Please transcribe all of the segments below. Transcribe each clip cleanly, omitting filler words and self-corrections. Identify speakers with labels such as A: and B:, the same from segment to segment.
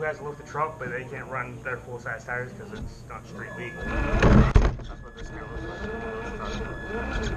A: guys to lift the truck, but they can't run their full-size tires because it's not street legal. That's what this deal looks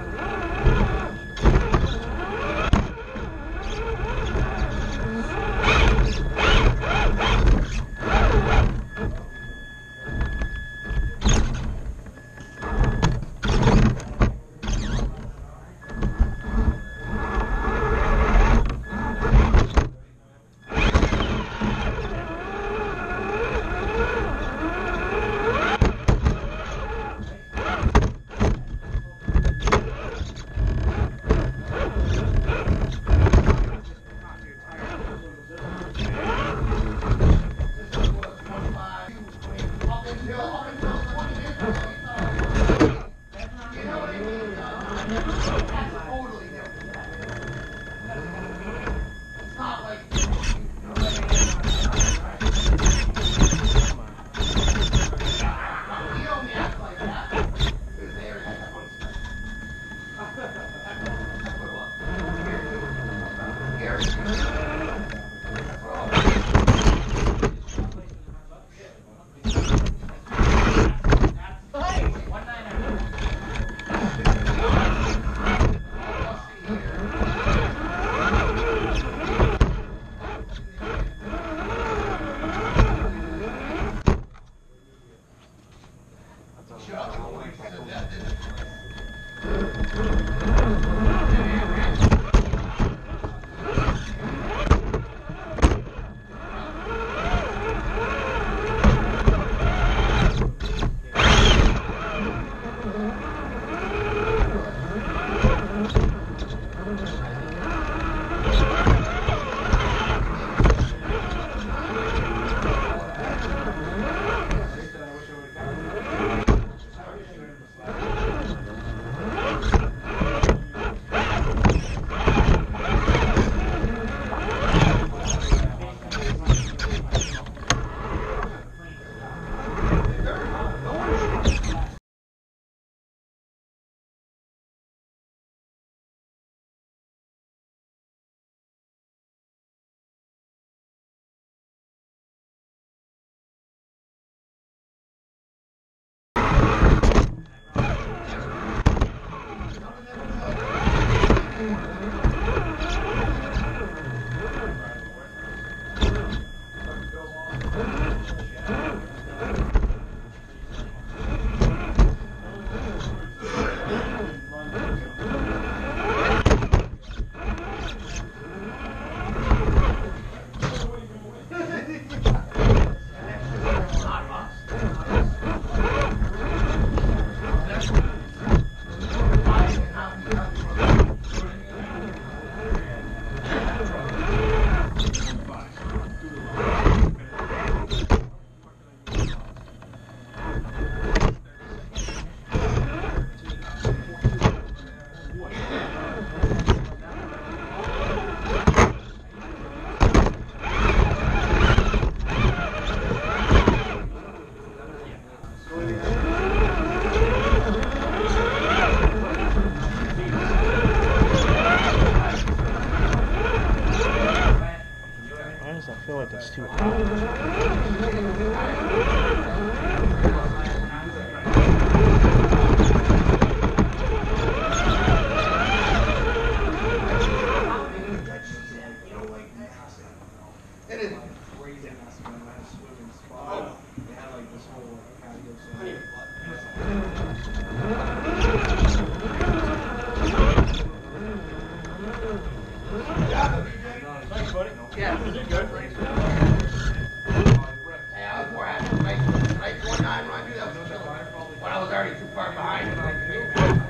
A: I feel like it's too hot.
B: Thanks, buddy. Yeah, is it good? Hey, I was more happy with night 1-9 when I knew that was chilling. When I was already too far behind and I could make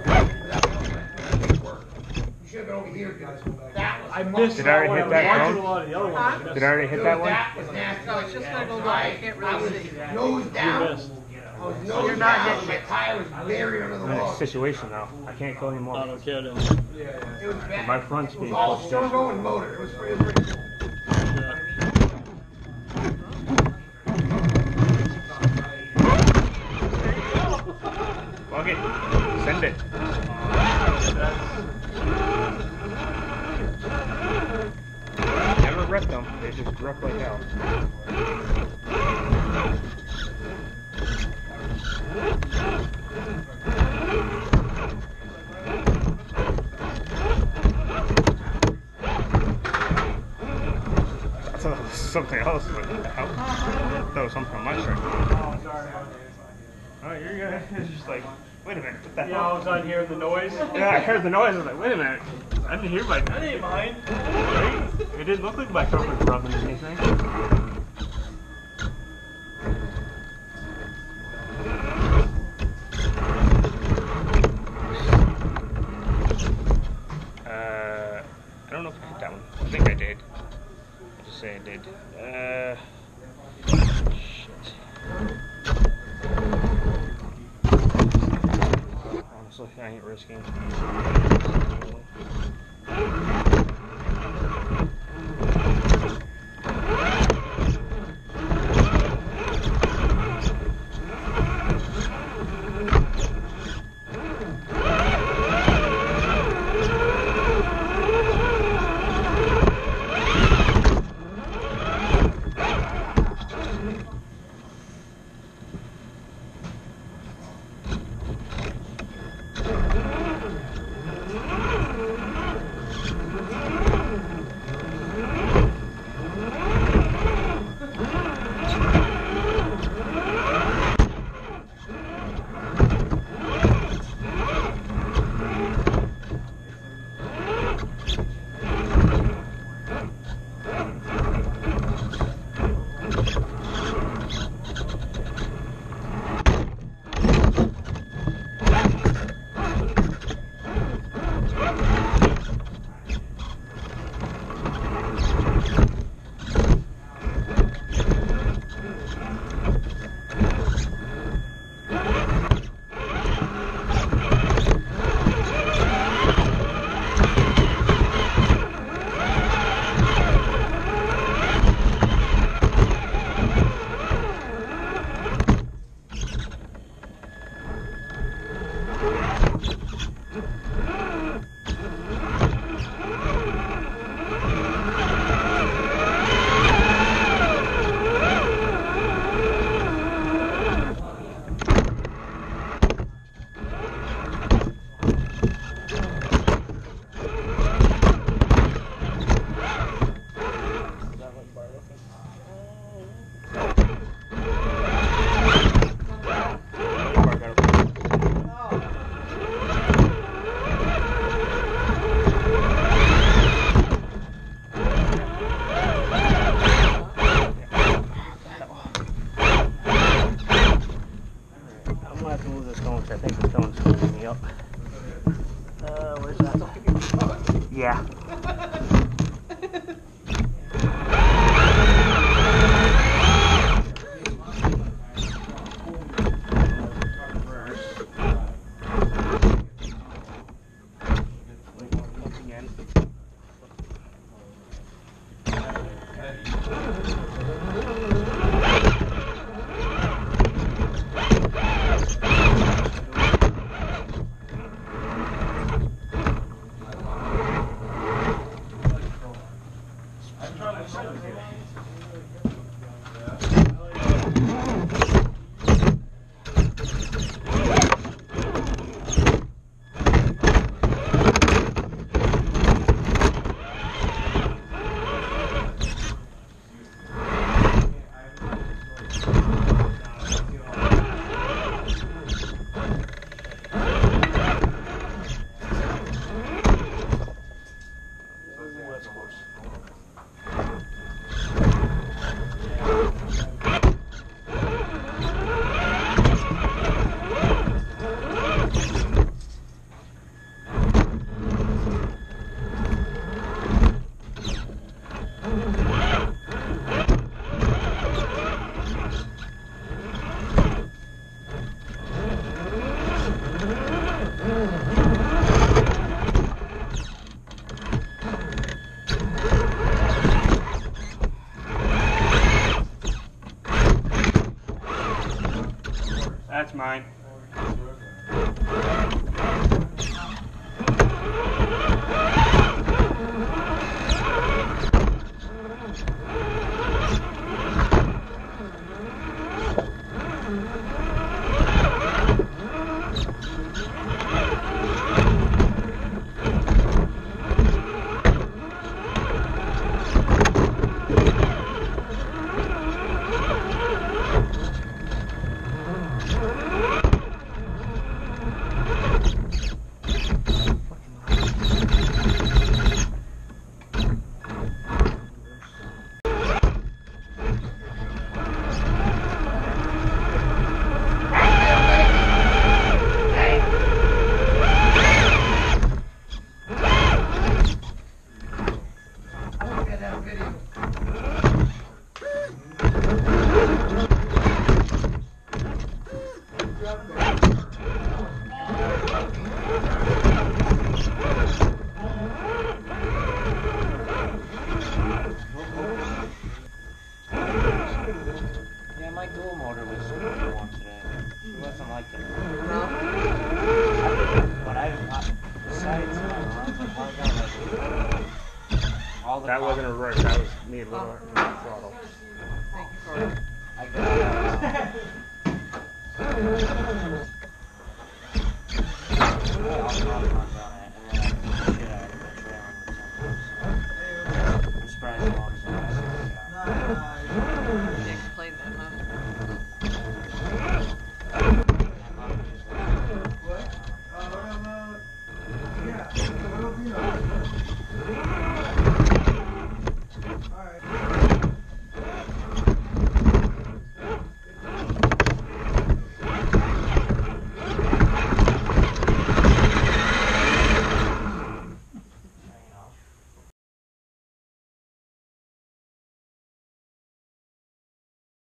B: it work. You should have been over here because that was.
C: I missed.
A: Did I already hit that
C: a lot of the other ones.
A: Did I already hit that one?
B: That was nasty.
D: No, it's just gonna go down. You can't really see.
B: Nose down.
C: You missed.
B: I was nose down. My tire was buried under the
A: I'm in a
B: log.
A: situation now. I can't go anymore.
C: Oh, no kidding.
B: It was bad.
A: My front's
B: It was
A: being
B: all
A: pushed
B: servo and motor. It was pretty cool.
A: Fuck it. Send it. Never wrecked them. They just grip like hell. something else. But that was something on my screen.
D: Oh, sorry.
A: Oh, you're good. It's just like, wait a minute. What the hell?
D: Yeah, I was on hearing the noise.
A: Yeah, I heard the noise. I was like, wait a minute. I didn't hear my.
D: That ain't mine.
A: Right? It didn't look like my truck was rubbing anything. I don't know if I hit that one. I think I did. I'll just say I did. Shit. Honestly, I ain't risking. Yeah. That's mine.
C: Yeah, my dual motor was super warm today. It wasn't like that.
E: No?
C: But besides, all the
A: That wasn't a reverse, that was me a little throttle.
E: Thank you for
C: I got